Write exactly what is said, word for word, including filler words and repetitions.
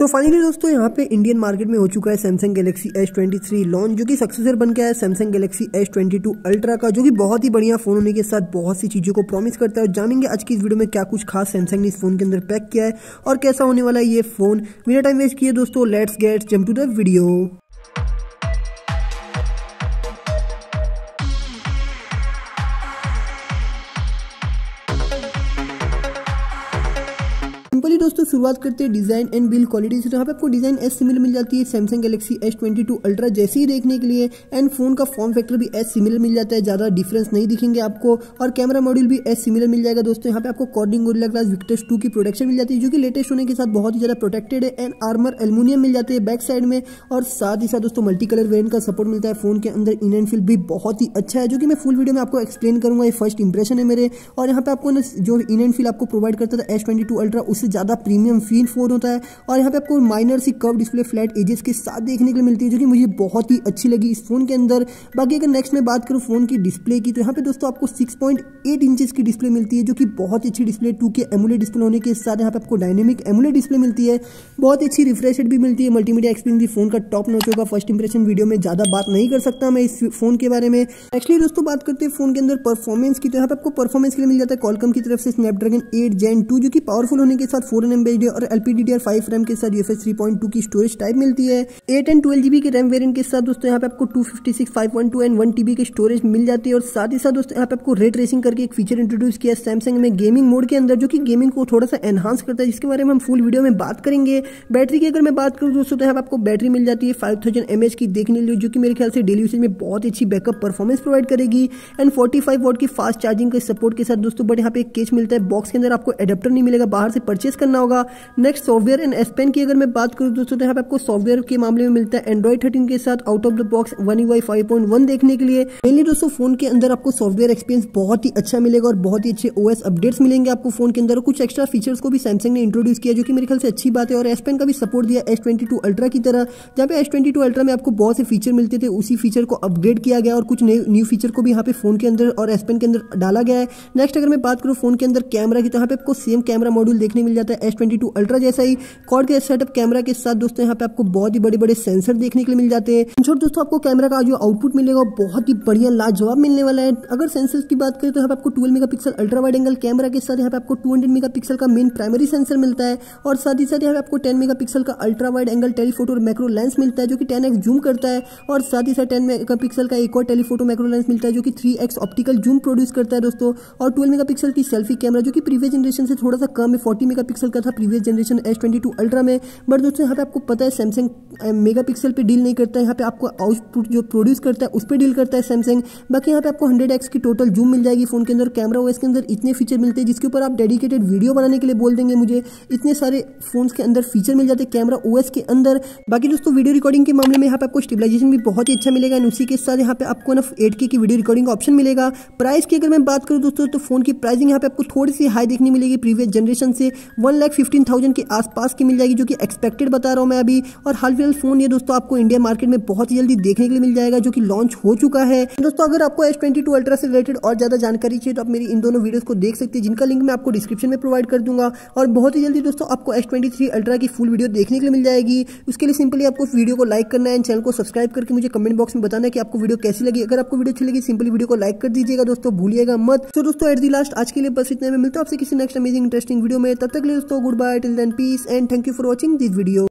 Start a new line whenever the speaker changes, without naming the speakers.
तो फाइनली दोस्तों यहाँ पे इंडियन मार्केट में हो चुका है Samsung Galaxy S twenty three launch, जो कि सक्सेसर बन गया है Samsung Galaxy S twenty two ultra का, जो कि बहुत ही बढ़िया फोन होने के साथ बहुत सी चीजों को प्रॉमिस करता है। और जानेंगे आज की इस वीडियो में क्या कुछ खास सैमसंग ने इस फोन के अंदर पैक किया है और कैसा होने वाला है ये फोन। बिना टाइम वेस्ट किए दोस्तों let's get jump to the video. Simply दोस्तों शुरुआत करते हैं डिजाइन एंड बिल्ड क्वालिटी से। तो यहाँ पे आपको डिजाइन एस सिमिलर मिल जाती है Samsung Galaxy S twenty two ultra जैसे ही देखने के लिए, एंड फोन का फॉर्म फैक्टर भी एस सिमिलर मिल जाता है, ज्यादा डिफरेंस नहीं दिखेंगे आपको। और कैमरा मॉड्यूल भी एस सिमिलर मिल जाएगा दोस्तों। यहाँ पे आपको Corning Gorilla glass Victus two की प्रोटेक्शन मिल जाती है, जो कि लेटेस्ट होने के साथ बहुत ही ज्यादा प्रोटेक्टेड है, एंड आर्मर एल्यूमिनियम मिल जाते हैं बैक साइड में। और साथ ही साथ दोस्तों मल्टी कलर वेरिएंट का सपोर्ट मिलता है फोन के अंदर। इन एंड फील भी बहुत ही अच्छा है, जो कि मैं फुल वीडियो में आपको एक्सप्लेन करूंगा। ये फर्स्ट इंप्रेशन है मेरे। और यहाँ पे आपको जो इन एंड फील आपको प्रोवाइड करता था एस ट्वेंटी टू अल्ट्रा, उससे ज्यादा प्रीमियम फील फोन होता है। और यहाँ पे आपको minor C curve display flat edges के साथ देखने के लिए मिलती है, जो कि मुझे बहुत ही अच्छी लगी इस फोन के अंदर। बाकी अगर नेक्स्ट में बात करूँ फोन की डिस्प्ले की, तो यहाँ पे दोस्तों आपको सिक्स पॉइंट एट इंचेस की डिस्प्ले मिलती है, जो कि बहुत ही अच्छी display two K AMOLED display होने के साथ यहाँ पे आपको डायनेमिक एमुलेट डिस्प्ले मिलती है। बहुत ही अच्छी रिफ्रेश रेट भी मिलती है। मल्टीमीडिया एक्सपीरियंस भी फोन का टॉप नॉच होगा। फर्स्ट इंप्रेशन वीडियो में ज्यादा बात नहीं कर सकता मैं इस फोन के बारे में। एक्चुअली दोस्तों बात करते हैं फोन के अंदर परफॉर्मेंस की, तो यहाँ पे आपको परफॉर्मेंस के लिए मिल जाता है कॉलकॉम की तरफ से स्नैपड्रैगन एट जेन टू, जो कि पावरफुल होने के साथ फोर एन एम बेस्ड है, और एलपीडीडीआर फाइव रैम के साथ यूएफएस थ्री पॉइंट टू की स्टोरेज टाइप मिलती है। एट एंड ट्वेल्व जीबी के रैम वेरिएंट के साथ दोस्तों यहाँ पे आपको two fifty six, five one two and one TB की स्टोरेज मिल जाती है। और साथ ही साथ दोस्तों यहाँ पे आपको रे ट्रेसिंग करके एक फीचर इंट्रोड्यूस किया सैमसंग में गेमिंग मोड के अंदर, जो कि गेमिंग को थोड़ा सा एनहांस करता है, जिसके बारे में हम फुल वीडियो में बात करेंगे। बैटरी की अगर मैं बात करूँ दोस्तों, तो यहाँ पे आपको बैटरी मिल जाती है फाइव थाउजेंड एमएच की देखने लिए, जो कि मेरे ख्याल से डेली यूसेज में बहुत ही अच्छी बैकअप परफॉर्मेंस प्रोवाइड करेगी। एंड फोर्टी फाइव वॉट की फास्ट चार्जिंग के सपोर्ट के साथ दोस्तों। बट यहाँ पे एक केस मिलता है, बॉक्स के अंदर आपको एडेप्टर नहीं मिलेगा, बाहर से परचेस करना होगा। Next software and S pen की अगर मैं बात करूँ दोस्तों, तो यहाँ पे आपको सॉफ्टवेयर के मामले में मिलता है एंड्रॉइड थर्टीन के साथ out of the box one you I five point one देखने के लिए। मेनली दोस्तों फोन के अंदर आपको सॉफ्टवेयर एक्सपीरियंस बहुत ही अच्छा मिलेगा और बहुत ही अच्छे ओएस अपडेट्स मिलेंगे आपको फोन के अंदर। कुछ एक्स्ट्रा फीचर्स को भी सैमसंग ने इंट्रोड्यूस किया, जो कि मेरे ख्याल से अच्छी बात है। और एस पेन का भी सपोर्ट दिया एस ट्वेंटी टू अल्ट्रा की तरह, जहाँ पे एस ट्वेंटी टू अल्ट्रा में आपको बहुत से फीचर मिलते थे, उसी फीचर को अपग्रेड किया गया और कुछ न्यू फीचर को भी यहाँ पे फोन के अंदर और एस पेन के अंदर डाला गया है। नेक्स्ट अगर मैं बात करूँ फोन के अंदर कैमरा की, तो यहाँ पे आपको सेम कैमरा मॉड्यूल देखने मिल जाता है एस ट्वेंटी टू अल्ट्रा जैसा ही, क्वाड के सेटअप कैमरा के साथ दोस्तों। यहाँ पे आपको बहुत ही बड़े बड़े सेंसर देखने के लिए मिल जाते हैं। छोटे दोस्तों आपको कैमरा का जो आउटपुट मिलेगा वो बहुत ही बढ़िया लाजवाब मिलने वाला है। अगर सेंसर्स की बात करें, तो यहाँ पे आपको twelve megapixel ultra wide angle camera के साथ यहाँ पे आपको टू हंड्रेड मेगापिक्सल का मेन प्राइमरी सेंसर मिलता है। और साथ ही साथ यहाँ पे आपको टेन मेगापिक्सल का अल्ट्रा वाइड एंगल टेलीफोटो और मैक्रो लेंस मिलता है, जो कि टेन एक्स जूम करता है। और साथ ही साथ टेन मेगापिक्सल का एक और टेलीफोटो मैक्रो लेंस मिलता है, जो कि three X optical zoom produce करता है दोस्तों। और ट्वेल्व मेगापिक्सल की सेल्फी कैमरा, जो कि प्रीवियस जनरेशन से थोड़ा सा कम है, फोर्टी मेगापिक्सल का था previous generation S twenty two ultra में। बट दोस्तों यहाँ पे आपको पता है सैमसंग मेगापिक्सल पे डील नहीं करता है, यहाँ पे आपको आउटपुट जो प्रोड्यूस करता है उस पर डील करता है सैमसंग। बाकी यहाँ पे आपको हंड्रेड एक्स की टोटल जूम मिल जाएगी फोन के अंदर। कैमरा ओएस के अंदर इतने फीचर मिलते हैं, जिसके ऊपर आप डेडिकेटेड वीडियो बनाने के लिए बोल देंगे मुझे, इतने सारे फोन्स के अंदर फीचर मिल जाते हैं कैमरा ओएस के अंदर। बाकी दोस्तों वीडियो रिकॉर्डिंग के मामले में यहाँ पे आपको स्टेबलाइजेशन भी बहुत ही अच्छा मिलेगा, एंड उसी के साथ यहाँ पे आपको ना एट के की वीडियो रिकॉर्डिंग का ऑप्शन मिलेगा। प्राइस की अगर मैं बात करूँ दोस्तों, तो फोन की प्राइसिंग यहाँ पे आपको थोड़ी सी हाई देखने मिलेगी प्रीवियस जनरेशन से, वन लाख फिफ्टीन थाउजेंड के आसपास की मिल जाएगी, जो कि एक्सपेक्टेड बता रहा हूँ मैं अभी। और हाल फिलहाल फोन ये दोस्तों आपको इंडियन मार्केट में बहुत ही जल्दी देखने के लिए मिल जाएगा, जो कि लॉन्च हो चुका है दोस्तों। अगर आपको एस ट्वेंटी टू अल्ट्रा से रिलेटेड और ज्यादा जानकारी चाहिए, तो आप मेरी इन दोनों वीडियोस को देख सकते हैं, जिनका लिंक मैं आपको डिस्क्रिप्शन में प्रोवाइड कर दूंगा। और बहुत ही जल्दी दोस्तों आपको एस ट्वेंटी थ्री अल्ट्रा की फुल वीडियो देखने के लिए मिल जाएगी। उसके लिए सिंपली आपको वीडियो को लाइक करना है, चैनल को सब्सक्राइब करके मुझे कमेंट बॉक्स में बताना है कि आपको वीडियो कैसी लगी। अगर आपको वीडियो अच्छी लगी, सिंपली वीडियो को लाइक कर दीजिएगा दोस्तों, भूलिएगा मत। तो दोस्तों एट दी लास्ट आज के लिए बस इतना। मैं मिलता हूं आपसे किसी नेक्स्ट अमेजिंग इंटरेस्टिंग वीडियो में। तब तक के लिए दोस्तों goodbye, till then peace and thank you for watching this video.